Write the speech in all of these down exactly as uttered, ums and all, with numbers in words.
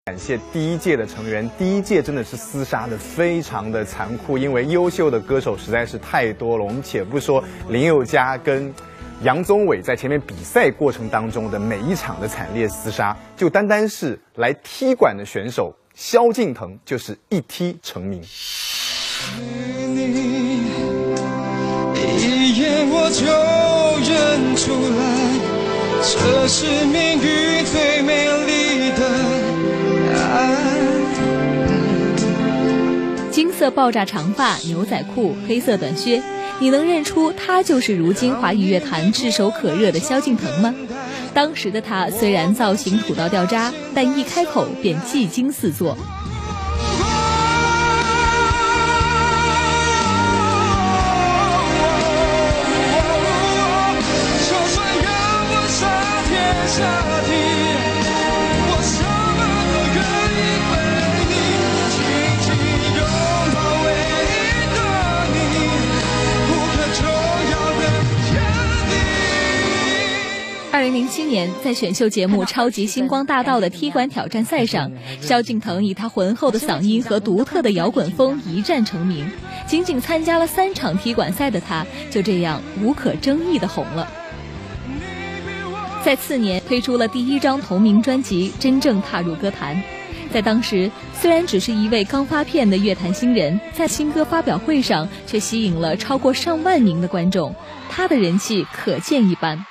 感谢第一届的成员，第一届真的是厮杀的非常的残酷，因为优秀的歌手实在是太多了。我们且不说林宥嘉跟杨宗纬在前面比赛过程当中的每一场的惨烈厮杀，就单单是来踢馆的选手萧敬腾就是一踢成名。 你一眼我就认出来，这是命运最美丽的。 金色爆炸长发、牛仔裤、黑色短靴，你能认出他就是如今华语乐坛炙手可热的萧敬腾吗？当时的他虽然造型土到掉渣，但一开口便技惊四座。二零零七年，在选秀节目《超级星光大道》的踢馆挑战赛上，萧敬腾以他浑厚的嗓音和独特的摇滚风一战成名。仅仅参加了三场踢馆赛的他，就这样无可争议地红了。在次年推出了第一张同名专辑，真正踏入歌坛。在当时，虽然只是一位刚发片的乐坛新人，在新歌发表会上却吸引了超过上万名的观众，他的人气可见一斑。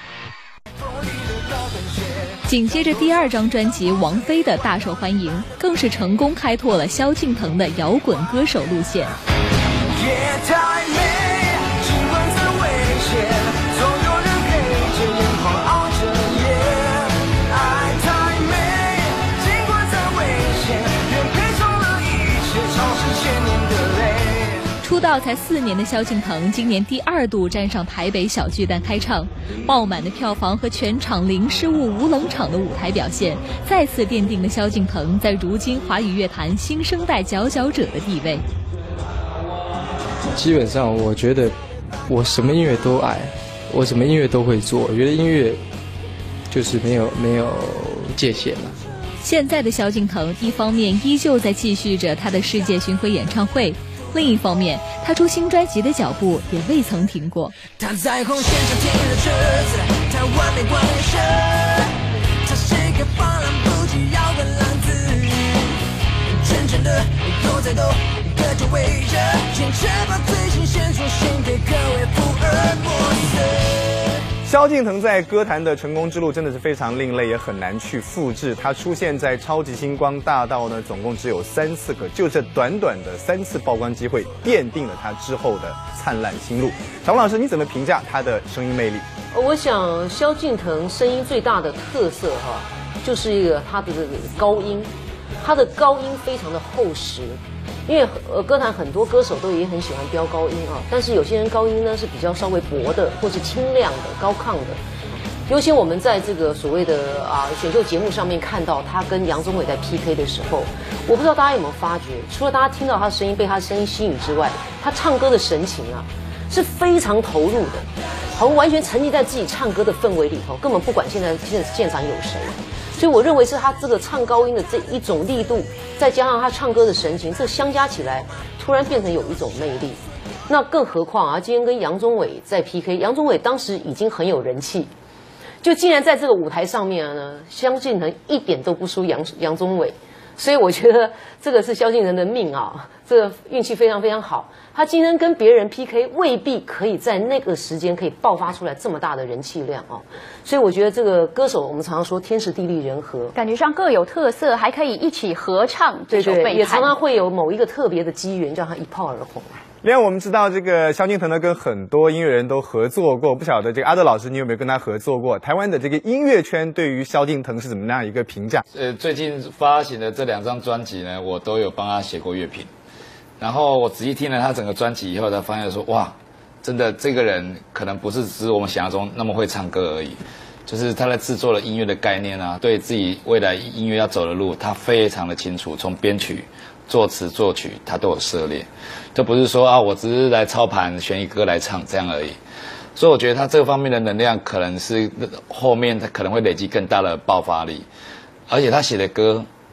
紧接着第二张专辑《王菲》的大受欢迎，更是成功开拓了萧敬腾的摇滚歌手路线。 夜太美，只问怎危险，总有人陪着眼眶熬着夜。爱太美，尽管再危险，愿赔偿了一切，潮湿千年的泪。 出道才四年的萧敬腾，今年第二度站上台北小巨蛋开唱，爆满的票房和全场零失误、无冷场的舞台表现，再次奠定了萧敬腾在如今华语乐坛新生代佼佼者的地位。 基本上，我觉得我什么音乐都爱，我什么音乐都会做。我觉得音乐就是没有没有界限了。 现在的萧敬腾，一方面依旧在继续着他的世界巡回演唱会。另一方面，他出新专辑的脚步也未曾停过。 他在红线上停了车子，他完美光眼神，他是个放浪不羁摇滚浪子，真正的有在抖的这位人，坚持把最新鲜出献给各位福尔摩斯。 萧敬腾在歌坛的成功之路真的是非常另类，也很难去复制。他出现在超级星光大道呢，总共只有三次，可就这短短的三次曝光机会，奠定了他之后的灿烂新路。小王老师，你怎么评价他的声音魅力？ 我想萧敬腾声音最大的特色哈，就是一个他的这个高音，他的高音非常的厚实。因为呃，歌坛很多歌手都也很喜欢飙高音啊，但是有些人高音呢是比较稍微薄的，或是清亮的、高亢的。尤其我们在这个所谓的啊选秀节目上面看到他跟杨宗纬在 P K 的时候，我不知道大家有没有发觉，除了大家听到他的声音被他的声音吸引之外，他唱歌的神情啊是非常投入的，好像完全沉浸在自己唱歌的氛围里头，根本不管现在现现场有谁。所以我认为是他这个唱高音的这一种力度，再加上他唱歌的神情，这相加起来，突然变成有一种魅力。那更何况啊，今天跟杨宗纬在 P K， 杨宗纬当时已经很有人气，就竟然在这个舞台上面呢，萧敬腾一点都不输杨杨宗纬，所以我觉得这个是萧敬腾的命啊，这个运气非常非常好。他今天跟别人 P K， 未必可以在那个时间可以爆发出来这么大的人气量啊，所以我觉得这个歌手我们常常说天时地利人和， 感觉上各有特色，还可以一起合唱这首《背叛》， 也常常会有某一个特别的机缘，让他一炮而红。 另外，我们知道这个萧敬腾呢，跟很多音乐人都合作过，不晓得这个阿德老师，你有没有跟他合作过？台湾的这个音乐圈对于萧敬腾是怎么样一个评价？ 呃，最近发行的这两张专辑呢，我都有帮他写过乐评。然后我仔细听了他整个专辑以后，才发现说，哇，真的这个人可能不是只是我们想象中那么会唱歌而已，就是他在制作的音乐的概念啊，对自己未来音乐要走的路，他非常的清楚，从编曲、作词、作曲，他都有涉猎，这不是说啊，我只是来操盘选一歌来唱这样而已。所以我觉得他这方面的能量，可能是后面他可能会累积更大的爆发力，而且他写的歌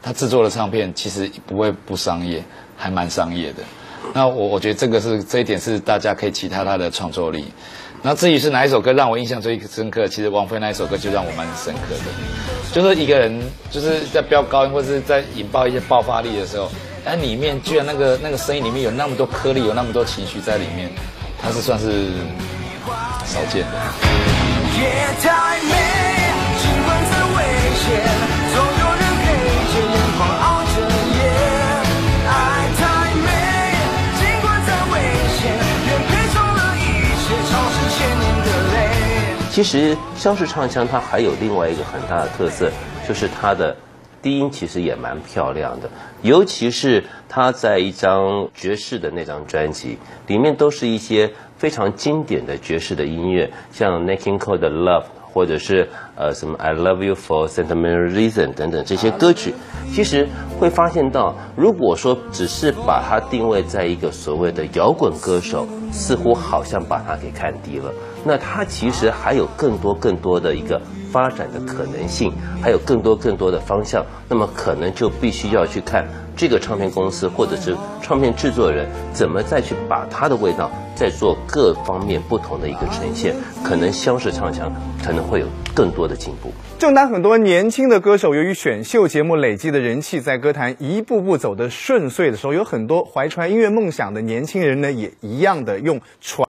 他制作的唱片其实不会不商业，还蛮商业的。那我我觉得这个是这一点是大家可以期待他的创作力。那至于是哪一首歌让我印象最深刻，其实王菲那一首歌就让我蛮深刻的，就是一个人就是在飙高音或者是在引爆一些爆发力的时候，但里面居然那个那个声音里面有那么多颗粒，有那么多情绪在里面，它是算是少见的。 夜太美，尽管再危险，总有人陪着眼眶熬着夜。爱太美，尽管再危险，愿赔偿了一切，潮湿千年的泪。 其实肖氏唱腔它还有另外一个很大的特色，就是它的低音其实也蛮漂亮的，尤其是他在一张爵士的那张专辑里面，都是一些非常经典的爵士的音乐，像 Nat King Cole 的 Love， 或者是呃什么 I Love You for Sentimental Reason 等等这些歌曲，其实会发现到，如果说只是把它定位在一个所谓的摇滚歌手，似乎好像把它给看低了。那它其实还有更多更多的一个发展的可能性，还有更多更多的方向，那么可能就必须要去看这个唱片公司或者是唱片制作人怎么再去把它的味道再做各方面不同的一个呈现，可能肖氏唱腔可能会有更多的进步。 正当很多年轻的歌手由于选秀节目累积的人气，在歌坛一步步走得顺遂的时候，有很多怀揣音乐梦想的年轻人呢，也一样的用传